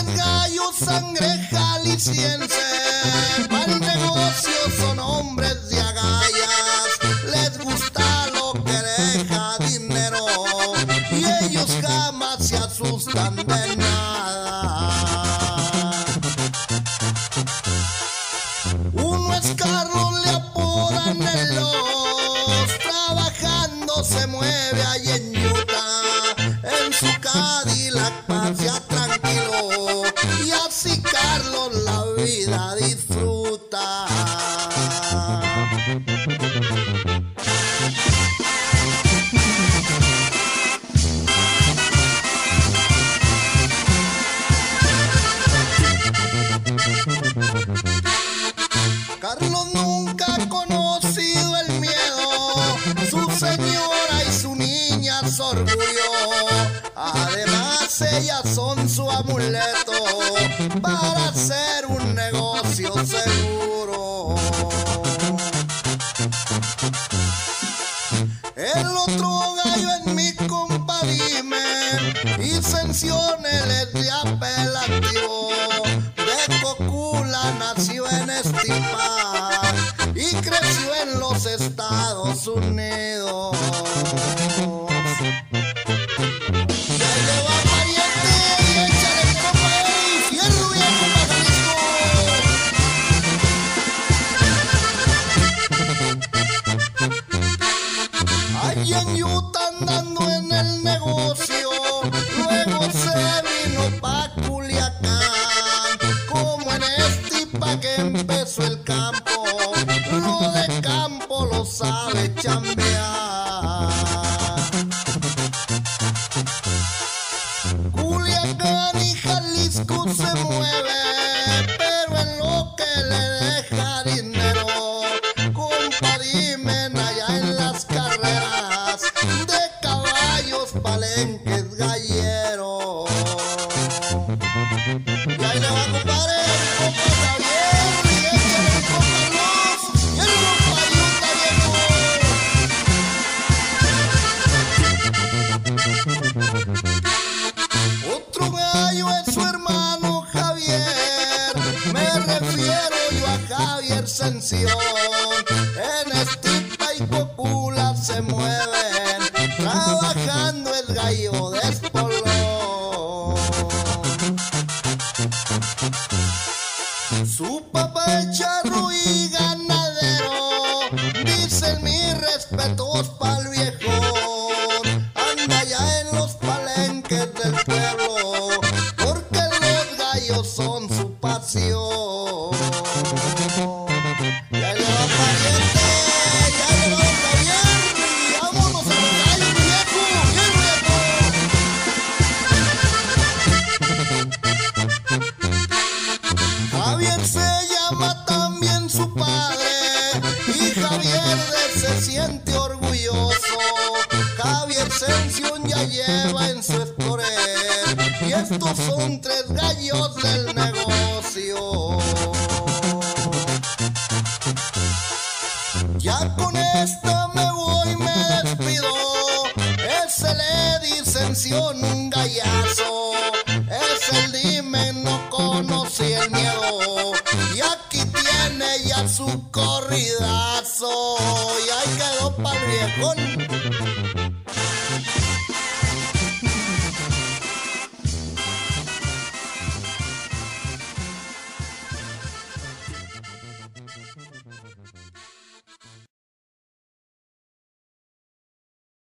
tres gallos, sangre jalisciense, para el negocio son hombres de agallas, les gusta lo que deja dinero y ellos jamás se asustan de nada. Uno es Carlos, le apodan el Los, trabajando se mueve ahí en Utah, en su Cadillac pasea tranquilo y así Carlos la vida disfruta. Carlos nunca ha conocido el miedo, su señora y su niña su orgullo, además ellas son su amuleto para hacer un negocio seguro. El otro gallo en mi compa dime y sanciones les de apelativo, de Cocula nació en Estipa y creció en los Estados Unidos. Allí en Utah andando en el negocio, luego se vino pa' Culiacán, como en Estipa que empezó el campo, lo de campo lo sabe chambear. Culiacán y Jalisco se mueve, pero en lo que le deja dinero, compa dime allá en las carreras de caballos, palenques, galleros. Y ahí le va, compadre, el compa Javier, y échale el compa Los, y el compa Yuta viejo. Otro gallo es su hermano Javier, me refiero yo a Javier Sanción. En Estipa y Cocula se mueven, trabajando el gallo de espolón. Su papá es charro y ganadero, dicen mis respetos pa'l viejón. Anda allá en los palenques del pueblo, porque los gallos son su pasión. Ya le va pariente, ya le va Javier, y vámonos a los gallos, viejo, bien viejo. Javier se llama también su padre, y Javier de se siente orgulloso. Javier Sanción ya lleva en su estorel, y estos son tres gallos del negocio. Ya con esta me voy, me despido. Ese le dicen Sanción un gallazo, es el dime, no conocí el miedo. Y aquí tiene ya su corridazo, y ahí quedó pa'l viejón.